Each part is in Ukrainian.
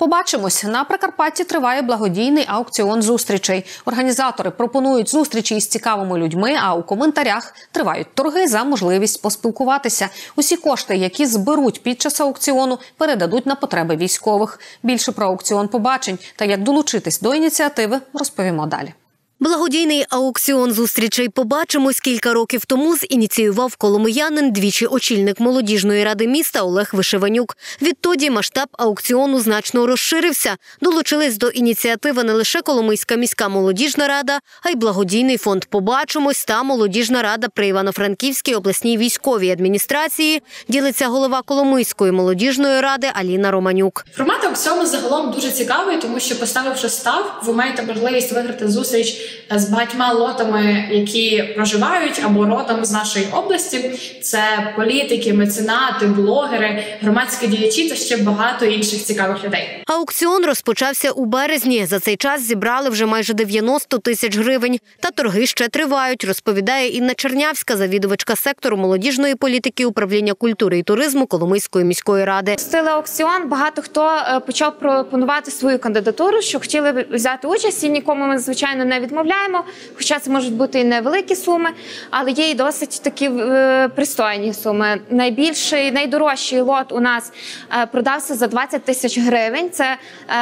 Побачимось. На Прикарпатті триває благодійний аукціон зустрічей. Організатори пропонують зустрічі із цікавими людьми, а у коментарях тривають торги за можливість поспілкуватися. Усі кошти, які зберуть під час аукціону, передадуть на потреби військових. Більше про аукціон побачень та як долучитись до ініціативи розповімо далі. Благодійний аукціон зустрічей «Побачимось» кілька років тому зініціював коломиянин, двічі очільник молодіжної ради міста Олег Вишиванюк. Відтоді масштаб аукціону значно розширився. Долучились до ініціативи не лише Коломийська міська молодіжна рада, а й благодійний фонд «Побачимось» та молодіжна рада при Івано-Франківській обласній військовій адміністрації, ділиться голова Коломийської молодіжної ради Аліна Романюк. Формат аукціону загалом дуже цікавий, тому що, поставивши став, ви маєте можливість виграти зустріч з багатьма лотами, які проживають або родом з нашої області. Це політики, меценати, блогери, громадські діячі та ще багато інших цікавих людей. Аукціон розпочався у березні. За цей час зібрали вже майже 90 тисяч гривень. Та торги ще тривають, розповідає Інна Чернявська, завідувачка сектору молодіжної політики управління культури і туризму Коломийської міської ради. Стили аукціон, багато хто почав пропонувати свою кандидатуру, що хотіли взяти участь, і нікому ми, звичайно, не відмовляємо, хоча це можуть бути і невеликі суми, але є і досить такі пристойні суми. Найдорожчий лот у нас продався за 20 тисяч гривень. Це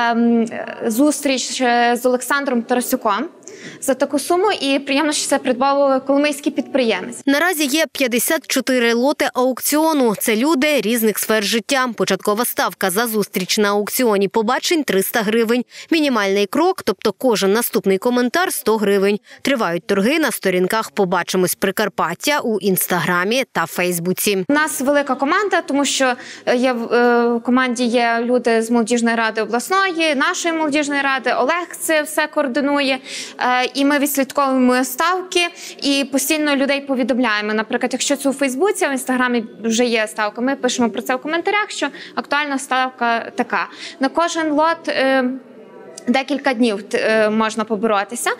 зустріч з Олександром Тарасюком за таку суму, і приємно, що це придбав коломийський підприємець. Наразі є 54 лоти аукціону. Це люди різних сфер життя. Початкова ставка за зустріч на аукціоні побачень – 300 гривень. Мінімальний крок, тобто кожен наступний коментар – 100 гривень. Тривають торги на сторінках «Побачимось Прикарпаття» у Інстаграмі та Фейсбуці. У нас велика команда, тому що в команді є люди з молодіжної ради обласної, нашої молодіжної ради, Олег це все координує. І ми відслідковуємо ставки і постійно людей повідомляємо. Наприклад, якщо це у Фейсбуці, а в Інстаграмі вже є ставка, ми пишемо про це в коментарях, що актуальна ставка така. На кожен лот декілька днів можна поборотися.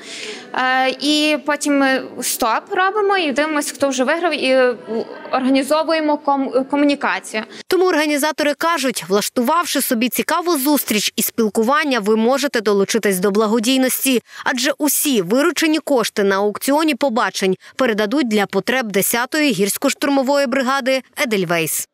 І потім ми стоп робимо і дивимося, хто вже виграв, і організовуємо комунікацію. Тому організатори кажуть, влаштувавши собі цікаву зустріч і спілкування, ви можете долучитись до благодійності. Адже усі виручені кошти на аукціоні побачень передадуть для потреб 10-ї гірсько-штурмової бригади «Едельвейс».